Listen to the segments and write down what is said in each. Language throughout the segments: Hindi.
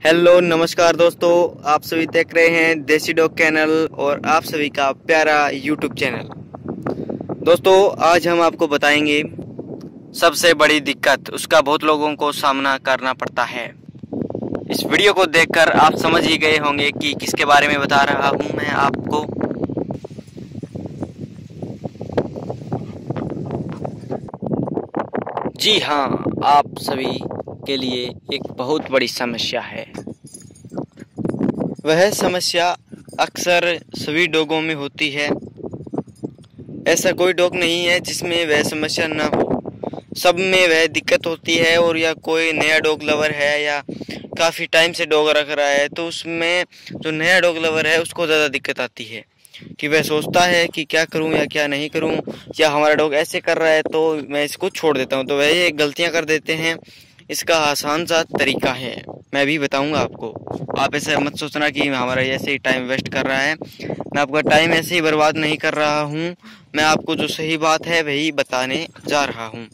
हेलो नमस्कार दोस्तों, आप सभी देख रहे हैं देसी डॉग चैनल और आप सभी का प्यारा यूट्यूब चैनल। दोस्तों आज हम आपको बताएंगे सबसे बड़ी दिक्कत, उसका बहुत लोगों को सामना करना पड़ता है। इस वीडियो को देखकर आप समझ ही गए होंगे कि किसके बारे में बता रहा हूं मैं आपको। जी हाँ, आप सभी के लिए एक बहुत बड़ी समस्या है। वह समस्या अक्सर सभी डॉगों में होती है। ऐसा कोई डॉग नहीं है जिसमें वह समस्या ना हो, सब में वह दिक्कत होती है। और या कोई नया डॉग लवर है या काफ़ी टाइम से डॉग रख रहा है तो उसमें जो नया डॉग लवर है उसको ज़्यादा दिक्कत आती है कि वह सोचता है कि क्या करूं या क्या नहीं करूं, या हमारा डॉग ऐसे कर रहा है तो मैं इसको छोड़ देता हूं। तो वह ये गलतियां कर देते हैं। इसका आसान सा तरीका है, मैं भी बताऊंगा आपको। आप ऐसे मत सोचना कि हमारा ऐसे ही टाइम वेस्ट कर रहा है। मैं आपका टाइम ऐसे ही बर्बाद नहीं कर रहा हूं, मैं आपको जो सही बात है वही बताने जा रहा हूं।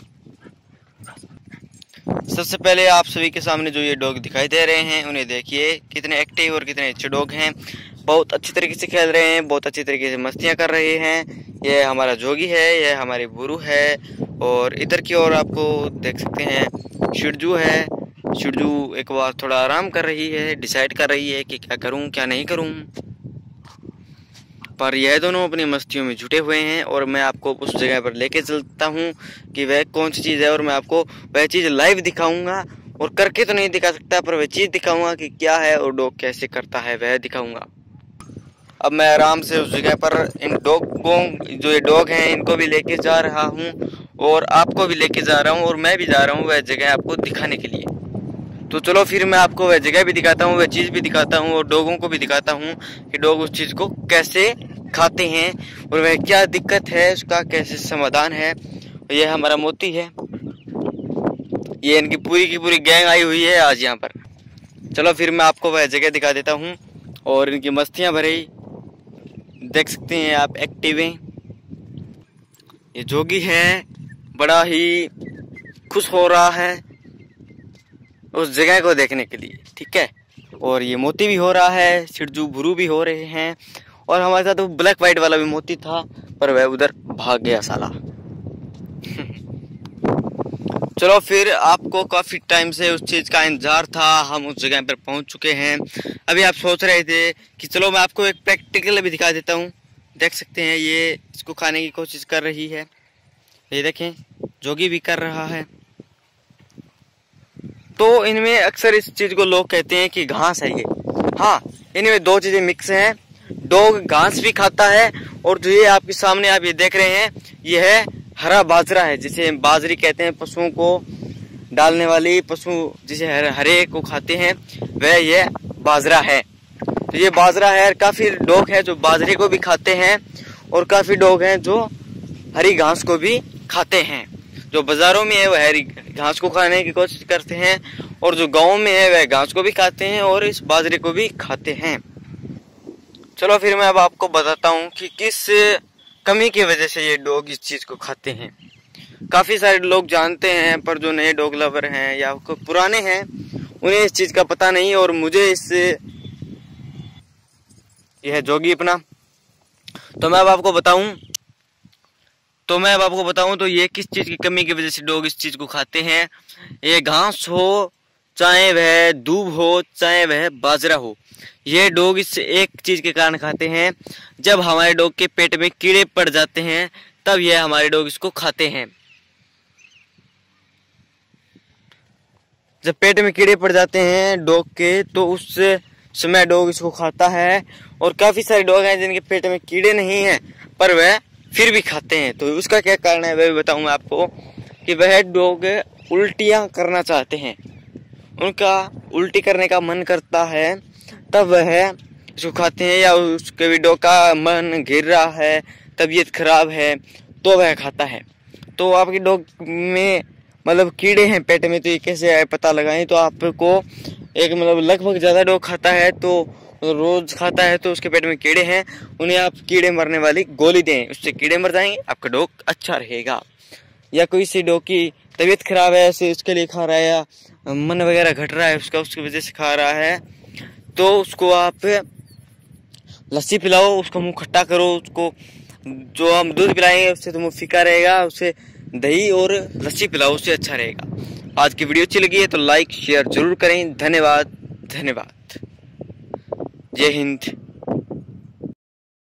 सबसे पहले आप सभी के सामने जो ये डॉग दिखाई दे रहे हैं उन्हें देखिए, कितने एक्टिव और कितने अच्छे डॉग हैं। बहुत अच्छी तरीके से खेल रहे हैं, बहुत अच्छी तरीके से मस्तियां कर रहे हैं। ये हमारा जोगी है, ये हमारी बुरू है। और इधर की ओर आपको देख सकते हैं शिरजू है। शिरजू एक बार थोड़ा आराम कर रही है, डिसाइड कर रही है कि क्या करूं क्या नहीं करूं। पर यह दोनों अपनी मस्तियों में जुटे हुए हैं और मैं आपको उस जगह पर लेके चलता हूं कि वह कौन सी चीज़ है और मैं आपको वह चीज़ लाइव दिखाऊंगा। और करके तो नहीं दिखा सकता, पर वह चीज़ दिखाऊंगा कि क्या है और डॉग कैसे करता है वह दिखाऊंगा। अब मैं आराम से उस जगह पर इन डॉगों, जो ये डॉग हैं, इनको भी लेके जा रहा हूँ और आपको भी लेके जा रहा हूँ और मैं भी जा रहा हूँ वह जगह आपको दिखाने के लिए। तो चलो फिर मैं आपको वह जगह भी दिखाता हूँ, वह चीज़ भी दिखाता हूँ और डॉगों को भी दिखाता हूँ कि डॉग उस चीज़ को कैसे खाते हैं और वह क्या दिक्कत है, उसका कैसे समाधान है। यह हमारा मोती है, ये इनकी पूरी की पूरी गैंग आई हुई है आज यहाँ पर। चलो फिर मैं आपको वह जगह दिखा देता हूँ और इनकी मस्तियाँ भरी देख सकते हैं आप, एक्टिव हैं। ये जोगी है, बड़ा ही खुश हो रहा है उस जगह को देखने के लिए, ठीक है। और ये मोती भी हो रहा है, शिरजू भुरू भी हो रहे हैं। और हमारे साथ वो ब्लैक वाइट वाला भी मोती था, पर वह उधर भाग गया साला। चलो फिर, आपको काफी टाइम से उस चीज का इंतजार था, हम उस जगह पर पहुंच चुके हैं। अभी आप सोच रहे थे कि चलो मैं आपको एक प्रैक्टिकल भी दिखा देता हूं। देख सकते हैं ये इसको खाने की कोशिश कर रही है, ये देखें जोगी भी कर रहा है। तो इनमें अक्सर इस चीज को लोग कहते हैं कि घास है ये। हाँ, इनमें दो चीजें मिक्स हैं। डॉग घास भी खाता है और जो ये आपके सामने आप ये देख रहे हैं ये है हरा बाजरा है, जिसे बाजरी कहते हैं। पशुओं को डालने वाली, पशु जिसे हरे को खाते हैं, वह ये बाजरा है। तो ये बाजरा है। काफी डॉग हैं जो बाजरे को भी खाते हैं और काफी डॉग हैं जो हरी घास को भी खाते हैं। जो बाजारों में है वह हरी घास को खाने की कोशिश करते हैं और जो गाँव में है वह घास को भी खाते हैं और इस बाजरे को भी खाते हैं। चलो फिर मैं अब आपको बताता हूँ कि किस कमी की वजह से ये डॉग इस चीज को खाते हैं। काफी सारे लोग जानते हैं, पर जो नए डॉग लवर हैं या पुराने हैं उन्हें इस चीज का पता नहीं। और मुझे इससे यह जोगी अपना, तो मैं अब आपको बताऊं तो ये किस चीज की कमी की वजह से डॉग इस चीज को खाते हैं। ये घास हो, चाहे वह दूब हो, चाहे वह बाजरा हो, ये डॉग इस एक चीज के कारण खाते हैं। जब हमारे डॉग के पेट में कीड़े पड़ जाते हैं तब यह हमारे डॉग इसको खाते हैं। जब पेट में कीड़े पड़ जाते हैं डॉग के, तो उस समय डॉग इसको खाता है। और काफी सारे डॉग हैं जिनके पेट में कीड़े नहीं हैं पर वह फिर भी खाते हैं। तो उसका क्या कारण है वह भी बताऊंगा आपको कि वह डॉग उल्टियां करना चाहते हैं, उनका उल्टी करने का मन करता है, तब वह इसको खाते हैं। या उसके भी डॉग का मन गिर रहा है, तबीयत खराब है, तो वह खाता है। तो आपके डॉग में मतलब कीड़े हैं पेट में, तो ये कैसे पता लगाएं। तो आपको एक लगभग ज़्यादा डॉग खाता है, तो रोज खाता है, तो उसके पेट में कीड़े हैं, उन्हें आप कीड़े मरने वाली गोली दें, उससे कीड़े मर जाएंगे, आपका डॉग अच्छा रहेगा। या कोई सी डॉग की तबीयत खराब है, ऐसे उसके लिए खा रहा है, या मन वगैरह घट रहा है उसका, उसकी वजह से खा रहा है, तो उसको आप लस्सी पिलाओ, उसका मुंह खट्टा करो, उसको जो हम दूध पिलाएंगे उससे तो मुंह फीका रहेगा, उससे दही और लस्सी पिलाओ, उससे अच्छा रहेगा। आज की वीडियो अच्छी लगी है तो लाइक शेयर जरूर करें। धन्यवाद, धन्यवाद। जय हिंद।